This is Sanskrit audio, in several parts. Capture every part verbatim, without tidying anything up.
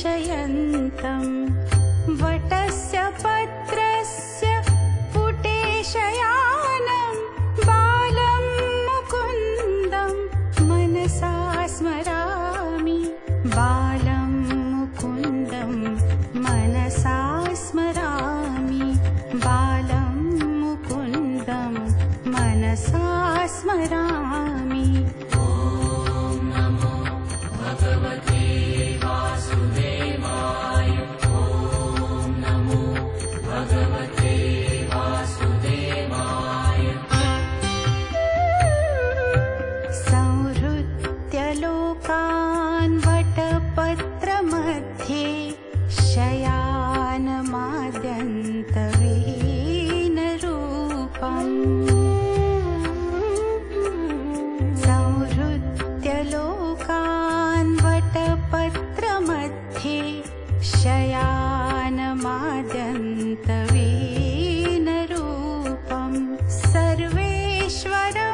दर्शयन्तं वटस्य पत्रस्य पुटेशयानं बालं मुकुन्दं मनसा स्मरामि बालं मुकुन्दं मनसा स्मरामि बालं मुकुन्दं मनसा स्मरामि। लोकान् वटपत्रमध्ये शयानमाद्यन्तविहीनरूपम् संहृत्य लोकान् वटपत्रमध्ये शयानमाद्यन्तविहीनरूपम् सर्वेश्वरं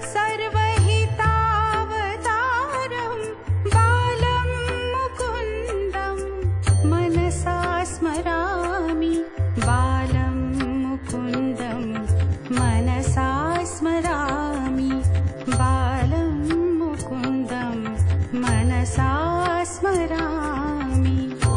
सर्वहितावतारं बालं मुकुन्दं मनसा स्मरामि बालं मुकुन्दं मनसा स्मरामि बालं मुकुन्दं मनसा स्मरामि।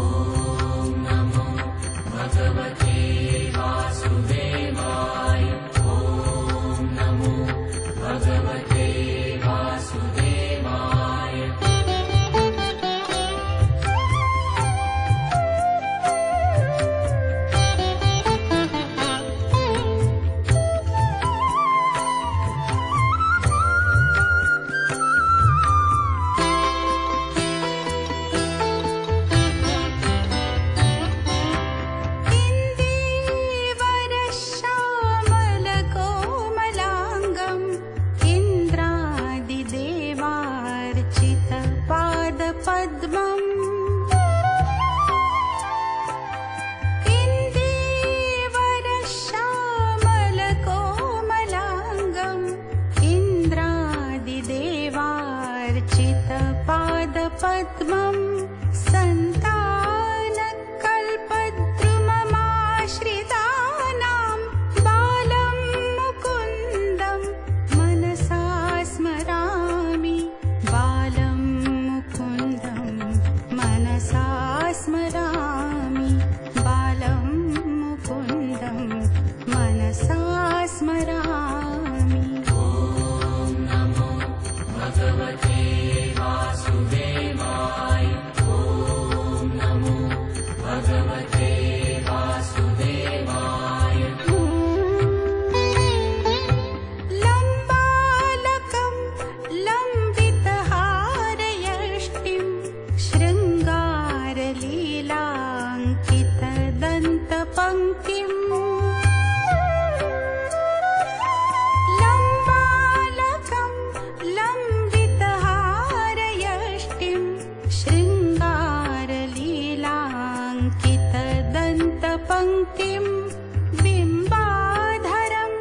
पद्मम् इन्दीवरश्यामलकोमलाङ्गम् इन्द्रादिदेवार्चितपादपद्मम् सन्तानकल्पद्रुममाश्रितानां बालं मुकुन्दं मनसा स्मरामि बालं मनसा स्मरामि बालं मुकुन्दं मनसा स्मरामि। ॐ नमो भगवते वासुदेवाय ॐ नमो भगवते वासुदेवाय। लम्बालकं लम्बितहारयष्टिं शृङ्गारलीलाङ्कितदन्तपङ्क्तिम् लम्बालकं लम्बितहारयष्टिं शृङ्गारलीलाङ्कितदन्तपङ्क्तिम् बिम्बाधरं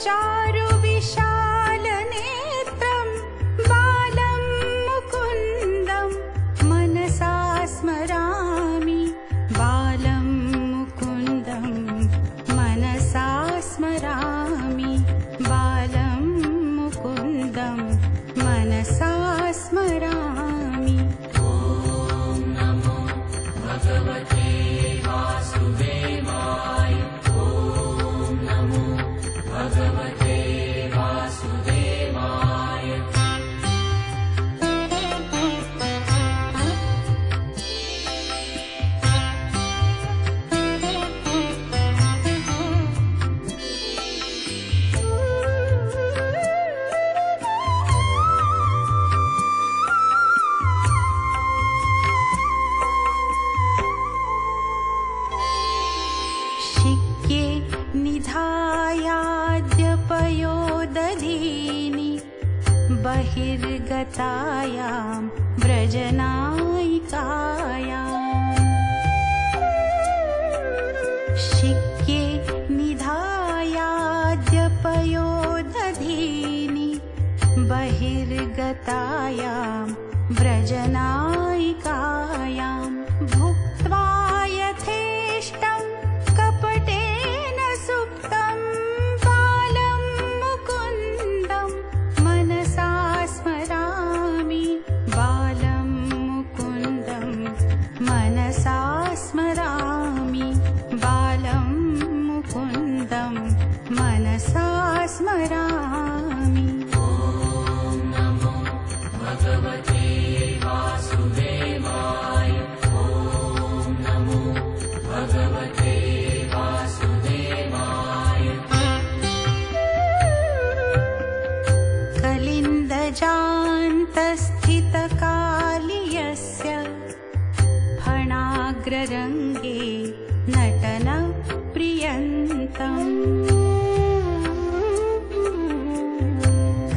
चारुविशालनेत्रं बालं मुकुन्दं मनसा स्मरामि बालं मुकुन्दं मनसा स्मरामि बालं मुकुन्दं मनसा स्मरामि। ॐ नमो भगवते वासुदेवाय ॐ नमो भगवते वासुदेवाय। शिक्ये निधायाद्यपयोदधीनि बहिर्गतायां व्रजनायिकायाम् शिक्ये निधायाद्यपयोदधीनि बहिर्गतायां व्रजनायिकायां भुक्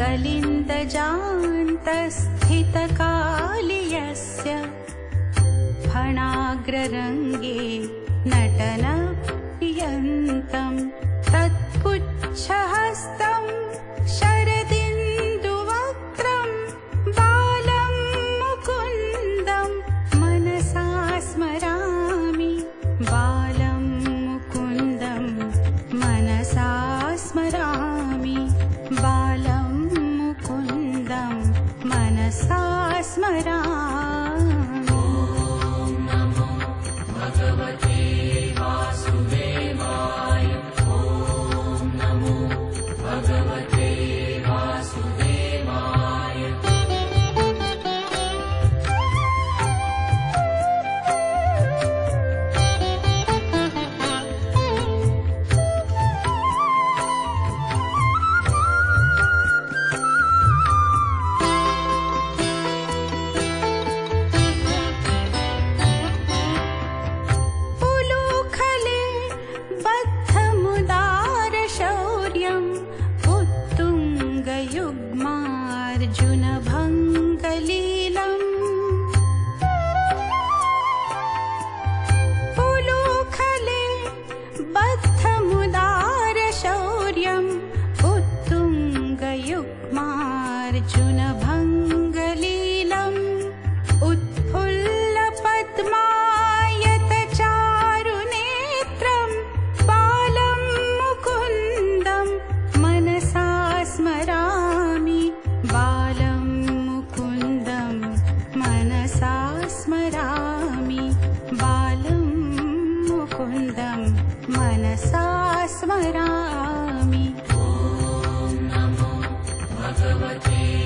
कलिन्दजान्तस्थितकालियस्य फणाग्ररङ्गे नटनप्रियन्तं तत्पुच्छहस्तं शरदिन्दुवक्त्रं बालं मुकुन्दं मनसा स्मरामि बालं मुकुन्दं मनसा स्मरामि बालं मुकुन्दं मनसा स्मरामि। युग्मार्जुनभङ्गलीलम् पुलुखले बद्धमुदारशौर्यम् उत्तुङ्गयुग्मार्जुनभङ्गलीलम् उत्फुल्लपद्मायतचारुनेत्रं बालं मुकुन्दं मनसा स्मरामि बालं मुकुन्दं मनसा स्मरामि बालं मुकुन्दं मनसा स्मरामि। ॐ नमो भगवते